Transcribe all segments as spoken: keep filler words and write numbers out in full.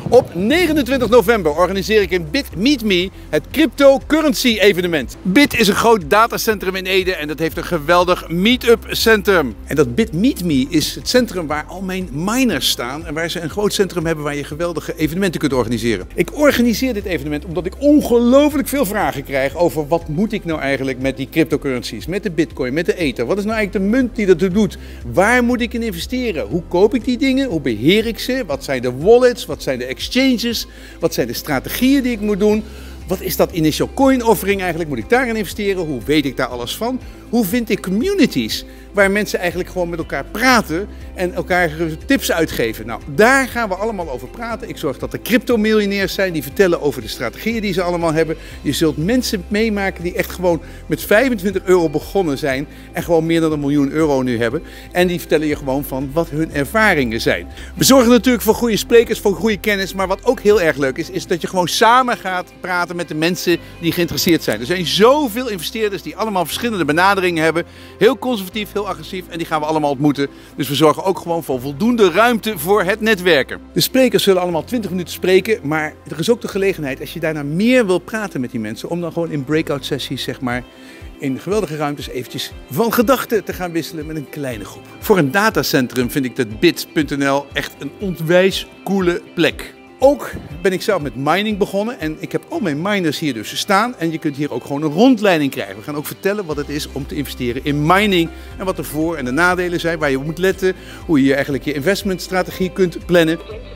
Op negenentwintig november organiseer ik in Bit Meet Me het Cryptocurrency evenement. Bit is een groot datacentrum in Ede en dat heeft een geweldig meet-up centrum. En dat Bit Meet Me is het centrum waar al mijn miners staan en waar ze een groot centrum hebben waar je geweldige evenementen kunt organiseren. Ik organiseer dit evenement omdat ik ongelooflijk veel vragen krijg over wat moet ik nou eigenlijk met die cryptocurrencies, met de bitcoin, met de ether. Wat is nou eigenlijk de munt die dat doet? Waar moet ik in investeren? Hoe koop ik die dingen? Hoe beheer ik ze? Wat zijn de wallets? Wat zijn de exchanges? Wat zijn de strategieën die ik moet doen? Wat is dat initial coin offering eigenlijk? Moet ik daarin investeren? Hoe weet ik daar alles van? Hoe vind ik communities waar mensen eigenlijk gewoon met elkaar praten en elkaar tips uitgeven? Nou, daar gaan we allemaal over praten. Ik zorg dat er cryptomiljonairs zijn die vertellen over de strategieën die ze allemaal hebben. Je zult mensen meemaken die echt gewoon met vijfentwintig euro begonnen zijn en gewoon meer dan een miljoen euro nu hebben. En die vertellen je gewoon van wat hun ervaringen zijn. We zorgen natuurlijk voor goede sprekers, voor goede kennis. Maar wat ook heel erg leuk is, is dat je gewoon samen gaat praten met de mensen die geïnteresseerd zijn. Er zijn zoveel investeerders die allemaal verschillende benaderingen hebben. Heel conservatief, heel agressief en die gaan we allemaal ontmoeten. Dus we zorgen ook gewoon voor voldoende ruimte voor het netwerken. De sprekers zullen allemaal twintig minuten spreken, maar er is ook de gelegenheid als je daarna meer wil praten met die mensen, om dan gewoon in breakout sessies, zeg maar, in geweldige ruimtes eventjes van gedachten te gaan wisselen met een kleine groep. Voor een datacentrum vind ik dat bit punt n l echt een onwijs coole plek. Ook ben ik zelf met mining begonnen en ik heb al mijn miners hier dus staan en je kunt hier ook gewoon een rondleiding krijgen. We gaan ook vertellen wat het is om te investeren in mining en wat de voor- en de nadelen zijn, waar je op moet letten, hoe je eigenlijk je investmentstrategie kunt plannen.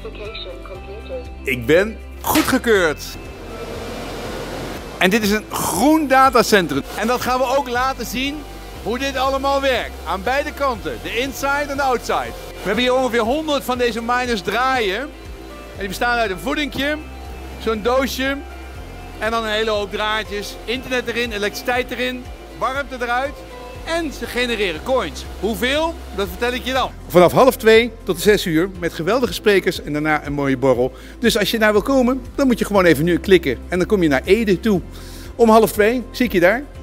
Ik ben goedgekeurd. En dit is een groen datacentrum. En dat gaan we ook laten zien hoe dit allemaal werkt. Aan beide kanten, de inside en de outside. We hebben hier ongeveer honderd van deze miners draaien. En die bestaan uit een voedingje, zo'n doosje en dan een hele hoop draadjes, internet erin, elektriciteit erin, warmte eruit en ze genereren coins. Hoeveel? Dat vertel ik je dan. Vanaf half twee tot zes uur met geweldige sprekers en daarna een mooie borrel. Dus als je daar wil komen, dan moet je gewoon even nu klikken en dan kom je naar Ede toe. Om half twee zie ik je daar.